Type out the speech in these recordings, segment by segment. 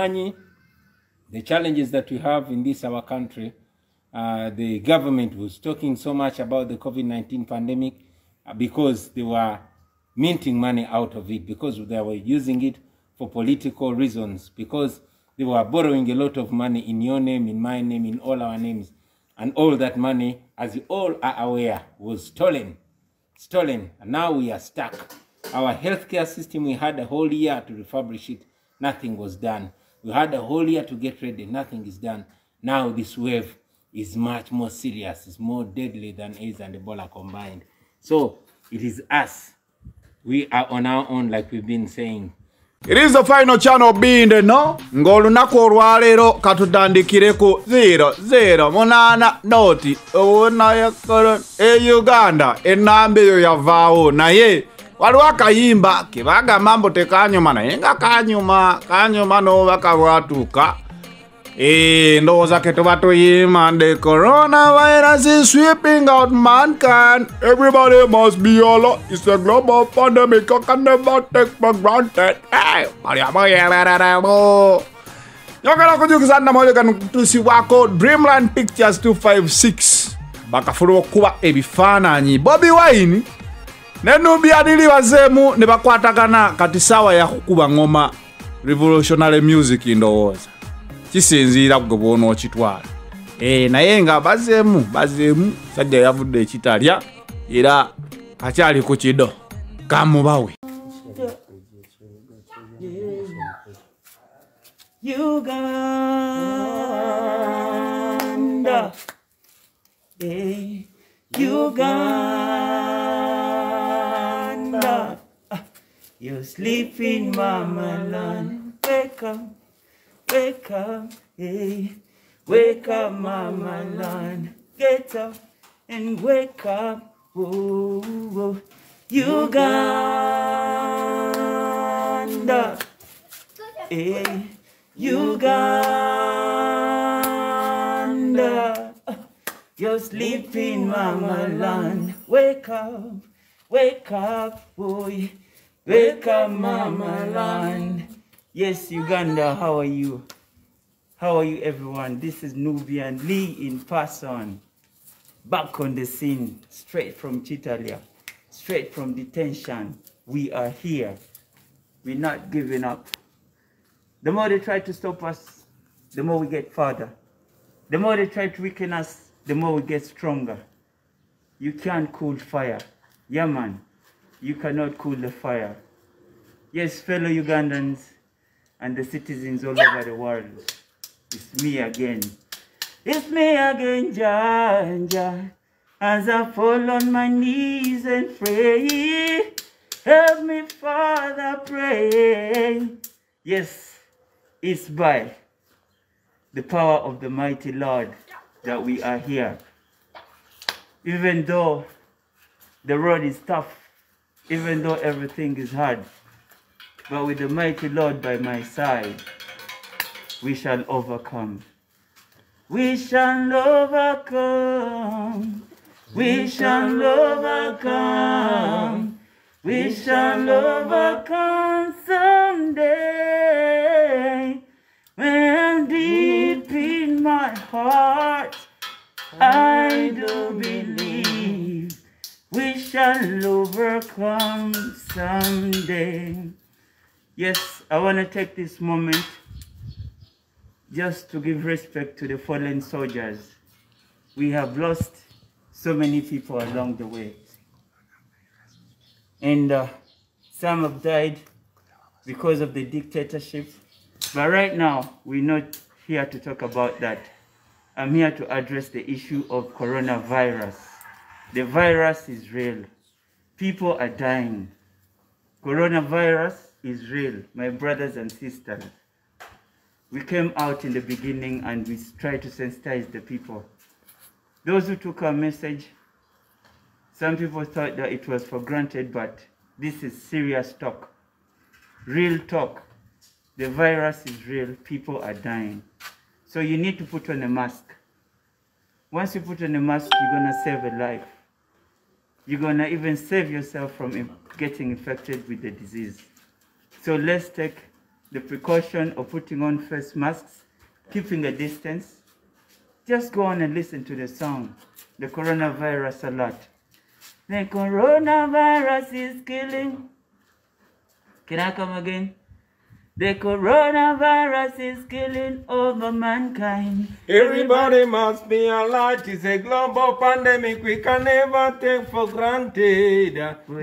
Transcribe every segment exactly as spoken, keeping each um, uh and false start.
Mumanyi, the challenges that we have in this our country. Uh, the government was talking so much about the COVID nineteen pandemic uh, because they were minting money out of it, because they were using it for political reasons, because they were borrowing a lot of money in your name, in my name, in all our names. And all that money, as you all are aware, was stolen. Stolen. And now we are stuck. Our healthcare system, we had a whole year to refurbish it. Nothing was done. We had a whole year to get ready. Nothing is done. Now this wave is much more serious. It's more deadly than AIDS and Ebola combined. So it is us. We are on our own, like we've been saying. It is the final channel being the no. Ngolu nako rwalero katutandikireko zero zero monana noti. Ona ya koron e Uganda enambe yo yavao na ye. Walwa kayimba kibaga mambo tekanyuma na yenga kanyuma kanyuma no bakawatuka. Eh, ndoza keto bato yima. The coronavirus is sweeping out mankind. Everybody must be alert. It's a global pandemic. I can never take for granted. Hey, Yokana kujukizana moja kanutusi wako Dreamland Pictures two five six. Bakafuro kuba ebifananyi. Bobby Wine nenubi adili wazemu nebakwatagana katisawa ya kukuba ngoma revolutionary music indowoza. Kisinzira kugobono chitwala. Eh nayenga bazemu bazemu sajja yavudde chitalya era akyali ku kido kamubawe. Uganda, eh, Uganda, you sleeping mama land, wake up, wake up, eh, wake up mama land, get up and wake up, oh, oh. Uganda, eh. Uganda, you're sleeping mama land, wake up, wake up boy, wake up mama land. Yes, Uganda, how are you? How are you everyone? This is Nubian Lee in person, back on the scene, straight from Chitalia, straight from detention. We are here, we're not giving up. The more they try to stop us, the more we get farther. The more they try to weaken us, the more we get stronger. You can't cool fire. Yeah, man. You cannot cool the fire. Yes, fellow Ugandans and the citizens all over the world. It's me again. It's me again, Jah, Jah. As I fall on my knees and pray. Help me, Father, pray. Yes. It's by the power of the mighty Lord that we are here. Even though the road is tough, even though everything is hard, but with the mighty Lord by my side, we shall overcome. We shall overcome. We shall overcome. We shall overcome someday. When deep in my heart I do believe we shall overcome someday. Yes, I want to take this moment just to give respect to the fallen soldiers. We have lost so many people along the way. And uh, some have died because of the dictatorship. But right now, we're not here to talk about that. I'm here to address the issue of coronavirus. The virus is real. People are dying. Coronavirus is real, my brothers and sisters. We came out in the beginning and we tried to sensitize the people. Those who took our message, some people thought that it was for granted, but this is serious talk. Real talk. The virus is real. People are dying. So you need to put on a mask. Once you put on a mask, you're going to save a life. You're going to even save yourself from getting infected with the disease. So let's take the precaution of putting on face masks, keeping a distance, just go on and listen to the song, the coronavirus alert. The coronavirus is killing. Can I come again? The coronavirus is killing over mankind. Everybody must be alert. It's a global pandemic we can never take for granted.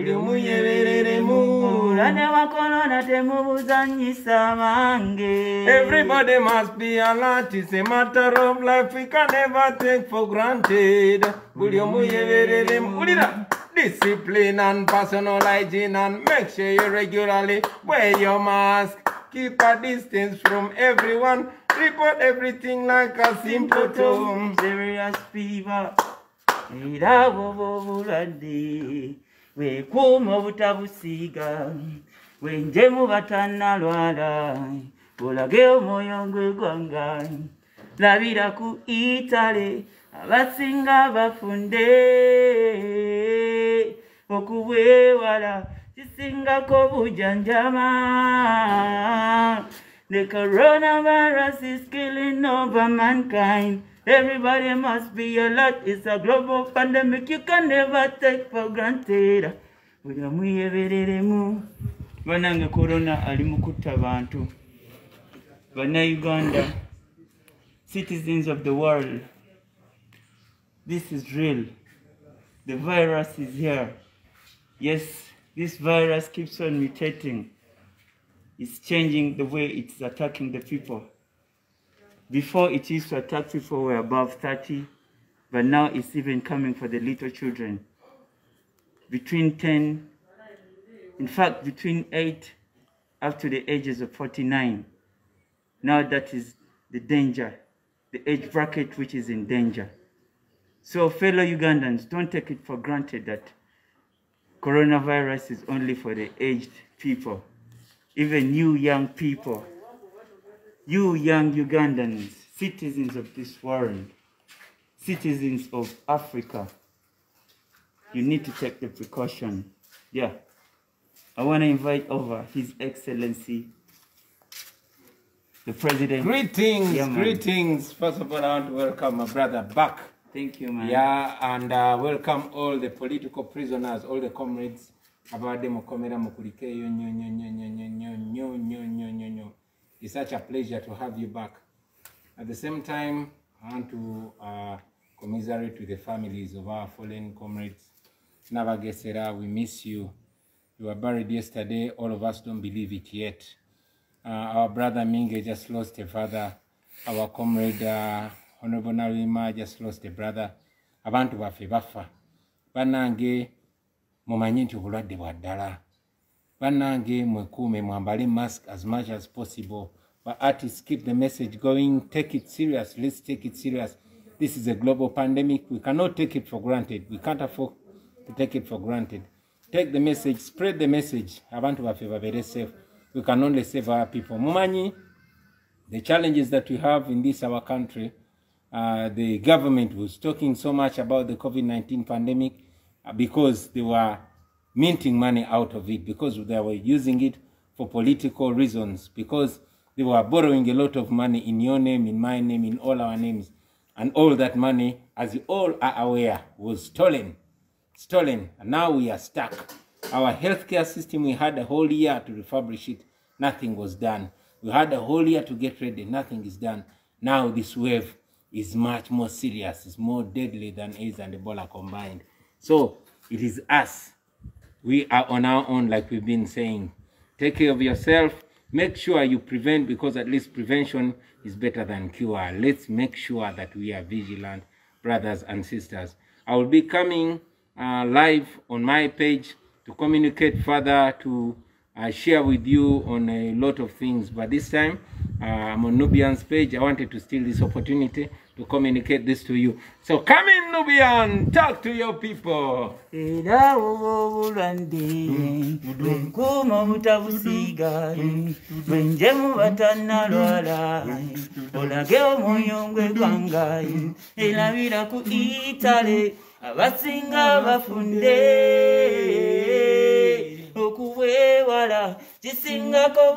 Everybody must be alert. It's a matter of life we can never take for granted. Discipline and personal hygiene, and make sure you regularly wear your mask. Keep a distance from everyone. Report everything like a symptom. Serious fever. We kuma butabusiga. We njemu batana lwala. Olage omwoyo gwe gwanga. Labira ku Italy. Abasinga bafunde. Okuwewala. Singako bujanjama. The coronavirus is killing over mankind. Everybody must be alert. It's a global pandemic you can never take for granted. Banange corona alimukuta bantu. Bana Uganda, citizens of the world. This is real. The virus is here. Yes. This virus keeps on mutating. It's changing the way it's attacking the people. Before it used to attack people who were above thirty, but now it's even coming for the little children. Between ten, in fact, between eight up to the ages of forty-nine. Now that is the danger, the age bracket which is in danger. So fellow Ugandans, don't take it for granted that coronavirus is only for the aged people, even you young people, you young Ugandans, citizens of this world, citizens of Africa, you need to take the precaution. Yeah, I want to invite over His Excellency, the President. Greetings, yeah, greetings. First of all, I want to welcome my brother back. Thank you, man. Yeah, and uh, welcome all the political prisoners, all the comrades. It's such a pleasure to have you back. At the same time, I want to uh, commiserate with the families of our fallen comrades. Navagesera, we miss you. You were buried yesterday. All of us don't believe it yet. Uh, our brother Minge just lost a father. Our comrade uh, Honorable Narima just lost a brother. Abantu bafe bafa. Banange mumanyi nti obulwadde bwa ddala. Banange mwekuume mwambale mask as much as possible. But artists, keep the message going. Take it serious. Let's take it serious. This is a global pandemic. We cannot take it for granted. We can't afford to take it for granted. Take the message. Spread the message. Abantu bafe babere safe. We can only save our people. Mumanyi, the challenges that we have in this our country. Uh, the government was talking so much about the COVID nineteen pandemic uh, because they were minting money out of it, because they were using it for political reasons, because they were borrowing a lot of money in your name, in my name, in all our names. And all that money, as you all are aware, was stolen. Stolen. And now we are stuck. Our healthcare system, we had a whole year to refurbish it. Nothing was done. We had a whole year to get ready. Nothing is done. Now this wave is much more serious. It's more deadly than AIDS and Ebola combined. So it is us. We are on our own, like we've been saying. Take care of yourself. Make sure you prevent, because at least prevention is better than cure. Let's make sure that we are vigilant, brothers and sisters. I will be coming uh, live on my page to communicate further, to uh, share with you on a lot of things. But this time, uh, I'm on Nubian's page. I wanted to steal this opportunity to communicate this to you. So come in, Nubian, talk to your people. okuwewala kisingako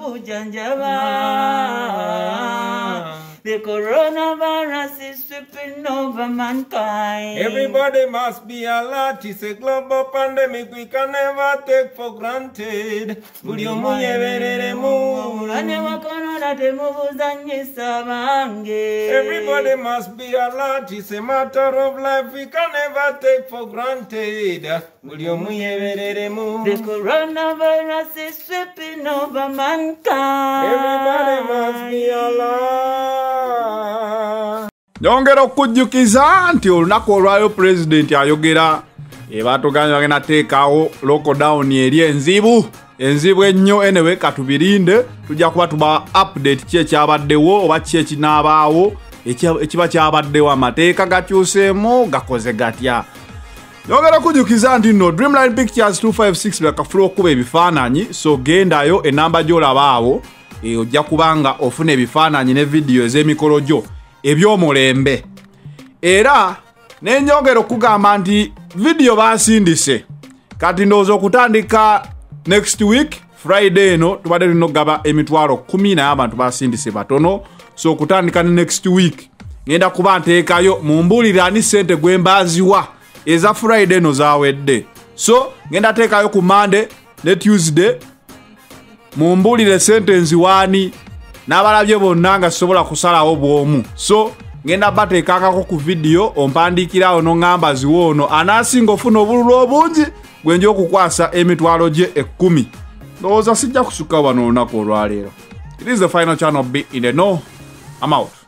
bujanjaba. The coronavirus is sweeping over mankind. Everybody must be alert. It's a global pandemic we can never take for granted. Buli omu yebereremu. Everybody must be alert. It's a matter of life we can never take for granted. Buli omu yebereremu. The coronavirus is sweeping over mankind. Everybody must be alert. Nyongera okujjukiza nti olunaku olwayo president ayogera ebatuganya bagenda teekawo lockdown eri enzibu enzibu ennyo anyway katubirinde tujja kuba tuba update ki ekyabaddewo oba ki ekinaabaawo ekiba kyabaddewo amateeka gakyuseemu gakoze gatya. Nyongera okujjukiza nti no Dreamline Pictures two five six bakafula okuba ebifaananyi so gendayo enamba gy'olabaawo e ojja kubanga ofuna ebifaananyi ne video ez'emikolo gyo ebyomulembe. Era nenyongera okugamba nti video basindise kati ndowooza okutandika next week Friday eno tubadde tulina okugaba emitwalo kumi naye abantu basindise batono so okutandika ne next week ngenda kuba nteekayo mumbulira ani ssente gwe mbaaziwa eza Friday eno zaawedde so ngenda teekayo ku Monday ne Tuesday mumbulire ssente nziwaani n'abalabye bonna nga sobola kusalawo bwomu so ngenda bateekangako ku video ompandiikirawo n'oŋŋamba ziwo ono anaasinga ofuna obululu obungi gwe nja okukwasa emitwalo gye ekkumi ndowooza sijja kusukka wano olunaku olwaleero. It is the final channel B in the know. I'm out.